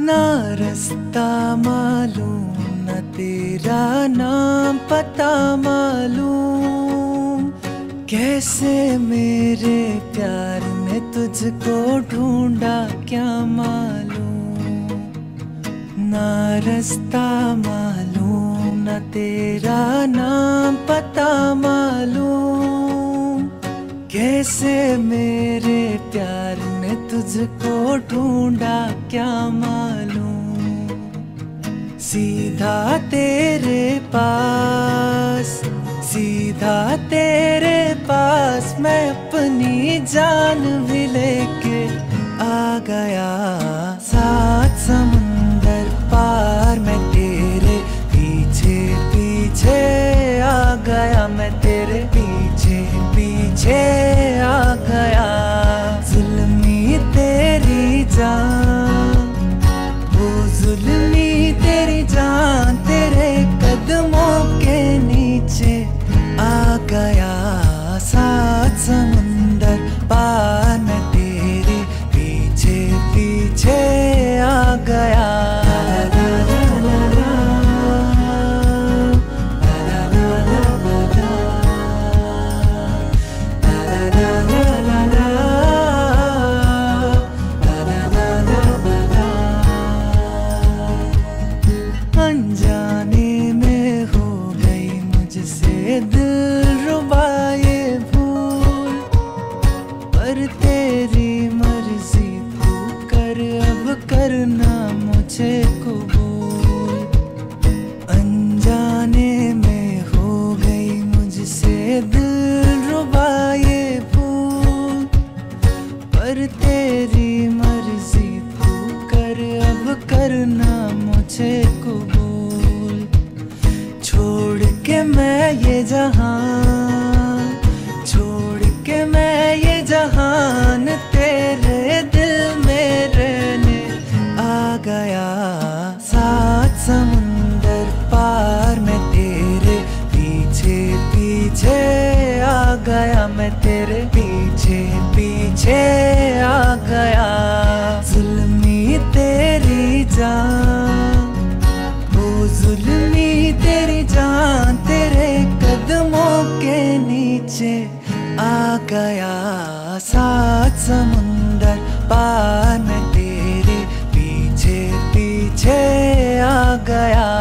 ना रास्ता मालूम, न तेरा नाम पता मालूम। कैसे मेरे प्यार ने तुझको ढूंढा क्या मालूम। ना रास्ता मालूम, न तेरा नाम पता मालूम। कैसे मेरे प्यार ने तुझको ढूंढा क्या मालूम। सीधा तेरे पास, सीधा तेरे पास मैं अपनी जान भी लेके आ गया। सात समुंदर पार मैं तेरे पीछे पीछे आ गया। मैं तेरे पीछे पीछे आ गया। जुल्मी तेरी जान, वो जुल्मी तेरी जान तेरे कदमों के नीचे आ गया। सात समुंदर पार मैं तेरे पीछे पीछे आ गया। अनजाने में हो गई मुझसे दिलरुबा ये भूल, पर तेरी मर्जी तू कर अब करना मुझे कबूल। अनजाने में हो गई मुझसे दिलरुबा ये भूल, पर तेरी मर्जी तू कर अब करना मुझे कबूल। छोड़ के मैं ये जहान, छोड़ के मैं ये जहान तेरे दिल में रहने आ गया। सात समुंदर पार मैं तेरे पीछे पीछे आ गया। मैं तेरे पीछे पीछे आ गया। जुल्मी तेरी जान, वो जुल्मी तेरी जान तेरे कदमों के नीचे आ गया। सात समुंदर पार मैं तेरे पीछे पीछे आ गया।